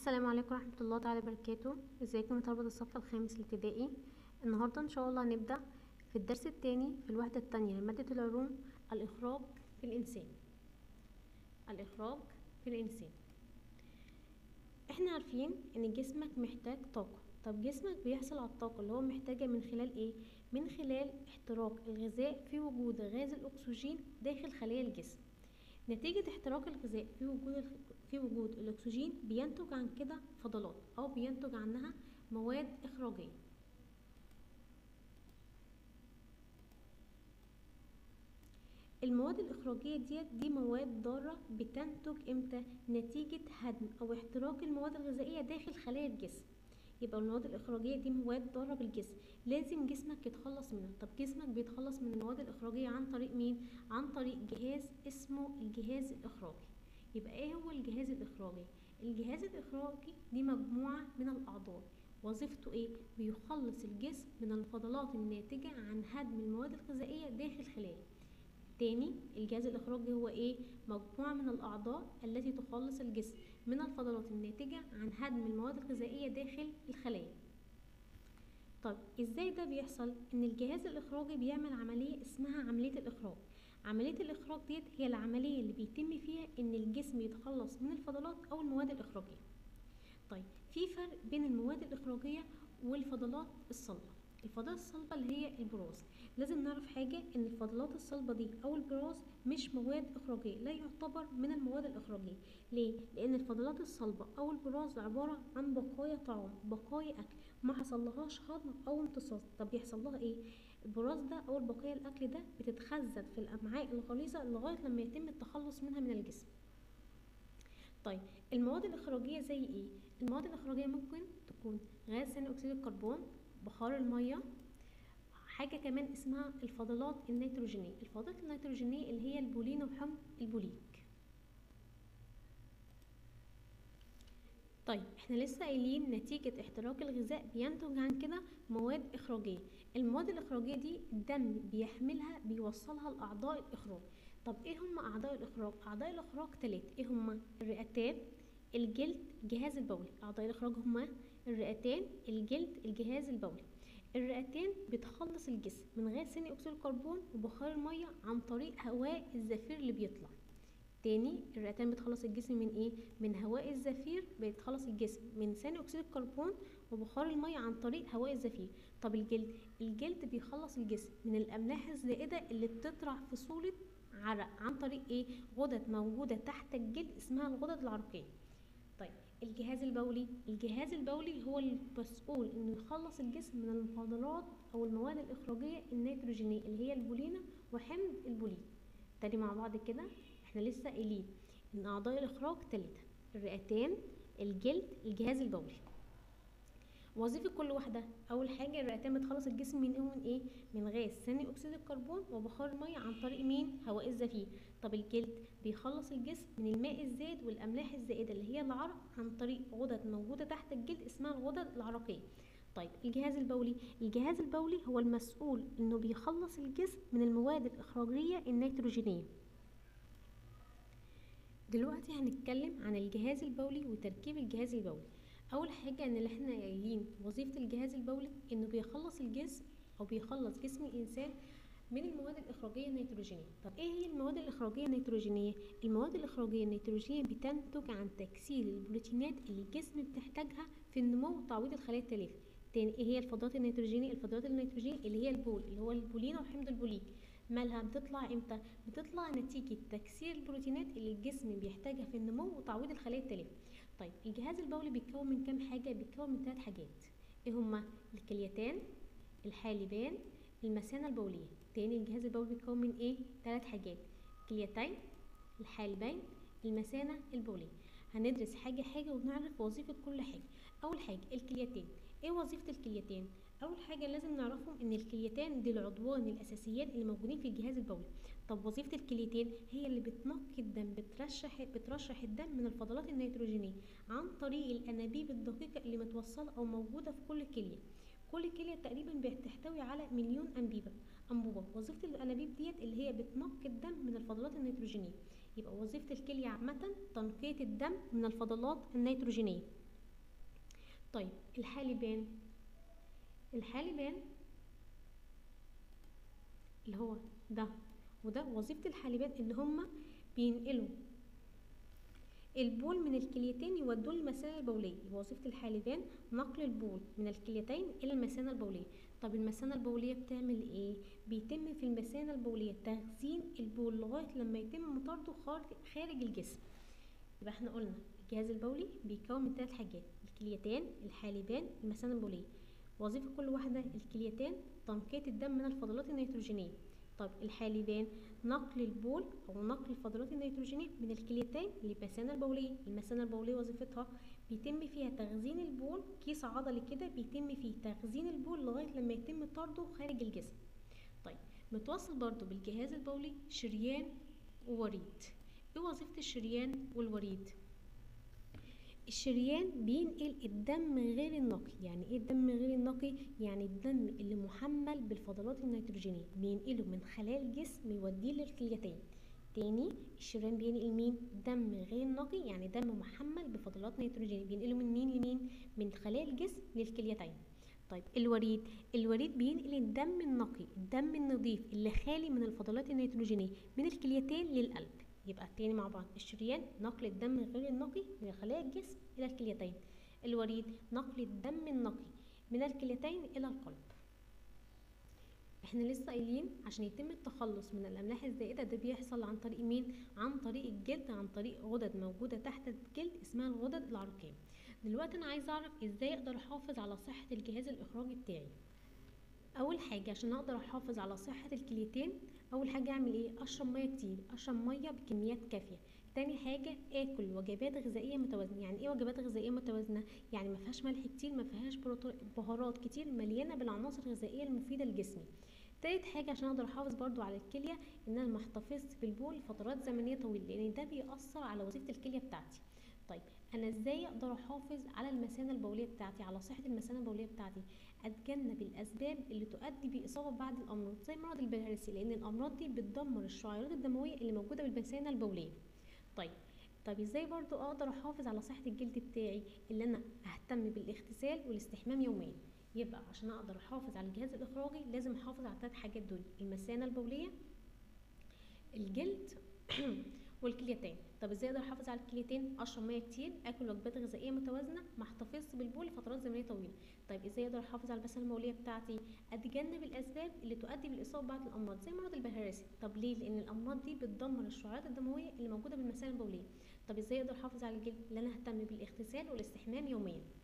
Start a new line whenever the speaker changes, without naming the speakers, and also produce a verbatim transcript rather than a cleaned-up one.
السلام عليكم ورحمة الله تعالى وبركاته. ازيكم يا طلبة الصف الخامس الابتدائي؟ النهاردة ان شاء الله هنبدأ في الدرس الثاني في الوحدة الثانية لمادة العلوم، الإخراج في الإنسان. الإخراج في الإنسان. احنا عارفين ان جسمك محتاج طاقة. طب جسمك بيحصل على الطاقة اللي هو محتاجها من خلال ايه؟ من خلال احتراق الغذاء في وجود غاز الأكسجين داخل خلايا الجسم. نتيجة احتراق الغذاء في وجود في وجود الأكسجين بينتج عن كده فضلات أو بينتج عنها مواد إخراجية. المواد الإخراجية ديت دي مواد ضارة بتنتج امتى؟ نتيجة هدم أو احتراق المواد الغذائية داخل خلايا الجسم. يبقى المواد الإخراجية دي مواد ضارة بالجسم، لازم جسمك يتخلص منها. طب جسمك بيتخلص من المواد الإخراجية عن طريق مين؟ عن طريق جهاز اسمه الجهاز الإخراجي. يبقى ايه هو الجهاز الإخراجي؟ الجهاز الإخراجي دي مجموعة من الأعضاء، وظيفته ايه؟ بيخلص الجسم من الفضلات الناتجة عن هدم المواد الغذائية داخل خلايا. تاني، الجهاز الإخراجي هو ايه؟ مجموعة من الأعضاء التي تخلص الجسم من الفضلات الناتجة عن هدم المواد الغذائية داخل الخلايا. طب ازاي ده بيحصل؟ ان الجهاز الإخراجي بيعمل عملية اسمها عملية الإخراج. عملية الإخراج ديت هي العملية اللي بيتم فيها ان الجسم يتخلص من الفضلات او المواد الإخراجية. طيب في فرق بين المواد الإخراجية والفضلات الصلبة. الفضلات الصلبة اللي هي البراز. لازم نعرف حاجة ان الفضلات الصلبة دي او البراز مش مواد إخراجية، لا يعتبر من المواد الإخراجية. ليه؟ لان الفضلات الصلبة او البراز عبارة عن بقايا طعام، بقايا اكل ما حصلهاش هضم او امتصاص. طب بيحصل لها ايه؟ البراز ده او البقايا الاكل ده بتتخزن في الامعاء الغليظة لغاية لما يتم التخلص منها من الجسم. طيب المواد الإخراجية زي ايه؟ المواد الإخراجية ممكن تكون غاز ثاني أكسيد الكربون، بخار المية، حاجة كمان اسمها الفضلات النيتروجينية. الفضلات النيتروجينية اللي هي البولين وحمض البوليك. طيب احنا لسه قايلين نتيجة احتراق الغذاء بينتج عن كده مواد إخراجية. المواد الإخراجية دي الدم بيحملها بيوصلها لأعضاء الإخراج. طب ايه هم أعضاء الإخراج؟ أعضاء الإخراج تلاتة. ايه هم؟ الرئتان، الجلد، الجهاز البولي. أعضاء الإخراج هما الرئتان، الجلد، الجهاز البولي. الرئتان بتخلص الجسم من غاز ثاني أكسيد الكربون وبخار المية عن طريق هواء الزفير اللي بيطلع. تاني، الرئتان بتخلص الجسم من ايه؟ من هواء الزفير. بيتخلص الجسم من ثاني اكسيد الكربون وبخار الميه عن طريق هواء الزفير. طب الجلد، الجلد بيخلص الجسم من الاملاح الزائده اللي بتطرح في صوره عرق عن طريق ايه؟ غدد موجوده تحت الجلد اسمها الغدد العرقيه. طيب الجهاز البولي، الجهاز البولي هو المسؤول انه يخلص الجسم من الفضلات او المواد الاخراجيه النيتروجينيه اللي هي البولينه وحمض البوليك. تاني مع بعض كده، احنا لسه قايلين ان اعضاء الاخراج ثلاثه: الرئتان، الجلد، الجهاز البولي. وظيفه كل واحده، اول حاجه الرئتان بتخلص الجسم من ايه من ايه من غاز ثاني اكسيد الكربون وبخار الميه عن طريق مين؟ هواء الزفير. طب الجلد بيخلص الجسم من الماء الزائد والاملاح الزائده اللي هي العرق عن طريق غدد موجوده تحت الجلد اسمها الغدد العرقيه. طيب الجهاز البولي، الجهاز البولي هو المسؤول انه بيخلص الجسم من المواد الاخراجيه النيتروجينيه. دلوقتي هنتكلم عن الجهاز البولي وتركيب الجهاز البولي. اول حاجه ان اللي احنا قايلين وظيفه الجهاز البولي انه بيخلص الجسم او بيخلص جسم الانسان من المواد الاخراجيه النيتروجينيه. طب ايه هي المواد الاخراجيه النيتروجينيه؟ المواد الاخراجيه النيتروجينيه بتنتج عن تكسير البروتينات اللي الجسم بتحتاجها في النمو وتعويض الخلايا التالفه. تاني، ايه هي الفضلات النيتروجينيه؟ الفضلات النيتروجينيه اللي هي البول اللي هو البولين وحمض البوليك. مالها بتطلع امتى؟ بتطلع نتيجه تكسير البروتينات اللي الجسم بيحتاجها في النمو وتعويض الخلايا التالفه. طيب الجهاز البولي بيتكون من كام حاجه؟ بيتكون من ثلاث حاجات. ايه هما؟ الكليتان، الحالبان، المثانه البوليه. تاني، الجهاز البولي بيتكون من ايه؟ ثلاث حاجات: الكليتين، الحالبين، المثانه البوليه. هندرس حاجه حاجه ونعرف وظيفه كل حاجه. اول حاجه الكليتين. ايه وظيفه الكليتين؟ اول حاجه لازم نعرفهم ان الكليتين دي العضوان الاساسيين اللي موجودين في الجهاز البولي. طب وظيفه الكليتين هي اللي بتنقي الدم، بترشح بترشح الدم من الفضلات النيتروجينيه عن طريق الانابيب الدقيقه اللي متوصله او موجوده في كل كليه. كل كليه تقريبا بتحتوي على مليون انبيبه انبوبه. وظيفه الانابيب ديت اللي هي بتنقي الدم من الفضلات النيتروجينيه. يبقى وظيفه الكليه عامه تنقيه الدم من الفضلات النيتروجينيه. طيب الحالبان، الحالبان اللي هو ده وده، وظيفة الحالبان ان هما بينقلوا البول من الكليتين يودوه للمثانة البولية. وظيفة الحالبان نقل البول من الكليتين إلى المثانة البولية. طب المثانة البولية بتعمل ايه؟ بيتم في المثانة البولية تخزين البول لغاية لما يتم طرده خارج الجسم. يبقى احنا قلنا الجهاز البولي بيتكون من ثلاث حاجات: الكليتين، الحالبان، المثانة البولية. وظيفة كل واحدة: الكليتين تنقية الدم من الفضلات النيتروجينية. طب الحالبان نقل البول او نقل الفضلات النيتروجينية من الكليتين للمثانة البولية. المثانة البولية وظيفتها بيتم فيها تخزين البول، كيس عضلي كده بيتم فيه تخزين البول لغاية لما يتم طرده خارج الجسم. طيب متوصل برضو بالجهاز البولي شريان ووريد. ايه وظيفة الشريان والوريد؟ الشريان بينقل الدم غير النقي. يعني ايه الدم غير النقي؟ يعني الدم اللي محمل بالفضلات النيتروجينية بينقله من خلايا الجسم يوديه للكليتين. تاني، الشريان بينقل مين؟ دم غير نقي، يعني دم محمل بفضلات نيتروجينية بينقله من مين لمين؟ من خلايا الجسم للكليتين. طيب الوريد، الوريد بينقل الدم النقي، الدم النظيف اللي خالي من الفضلات النيتروجينية من الكليتين للقلب. يبقى تاني مع بعض: الشريان نقل الدم غير النقي من خلايا الجسم الى الكليتين، الوريد نقل الدم النقي من الكليتين الى القلب. احنا لسه قايلين عشان يتم التخلص من الاملاح الزائده ده بيحصل عن طريق مين؟ عن طريق الجلد، عن طريق غدد موجوده تحت الجلد اسمها الغدد العرقيه. دلوقتي انا عايزه اعرف ازاي اقدر احافظ على صحه الجهاز الاخراجي بتاعي. اول حاجه عشان اقدر احافظ على صحه الكليتين، اول حاجه اعمل ايه؟ اشرب ميه كتير، اشرب ميه بكميات كافيه. تاني حاجه اكل وجبات غذائيه متوازنه. يعني ايه وجبات غذائيه متوازنه؟ يعني ما فيهاش ملح كتير، ما فيهاش بهارات كتير، مليانه بالعناصر الغذائيه المفيده لجسمي. تالت حاجه عشان اقدر احافظ برضو على الكليه ان انا ما احتفظش بالبول لفترات زمنيه طويله، لان ده بيأثر على وظيفه الكليه بتاعتي. طيب انا ازاي اقدر احافظ على المثانه البوليه بتاعتي، على صحه المثانه البوليه بتاعتي؟ اتجنب الاسباب اللي تؤدي باصابه بعض الامراض زي مرض البلهارسي، لان الامراض دي بتدمر الشعيرات الدمويه اللي موجوده بالمثانه البوليه. طيب طب ازاي برضو اقدر احافظ على صحه الجلد بتاعي؟ اللي انا اهتم بالاغتسال والاستحمام يوميا. يبقى عشان اقدر احافظ على الجهاز الاخراجي لازم احافظ على الثلاث حاجات دول: المثانه البوليه، الجلد والكليتين. طب ازاي اقدر احافظ على الكليتين؟ اشرب ميه كتير، اكل وجبات غذائيه متوازنه، ما احتفظش بالبول لفترات زمنيه طويله. طيب ازاي اقدر احافظ على المثانه البوليه بتاعتي؟ اتجنب الاسباب اللي تؤدي بالاصابه ببعض الامراض زي مرض البلهارسي. طب ليه؟ لان الامراض دي بتدمر الشعيرات الدمويه اللي موجوده بالمثانه البوليه. طب ازاي اقدر احافظ على الجلد؟ اللي انا اهتم بالاغتسال والاستحمام يوميا.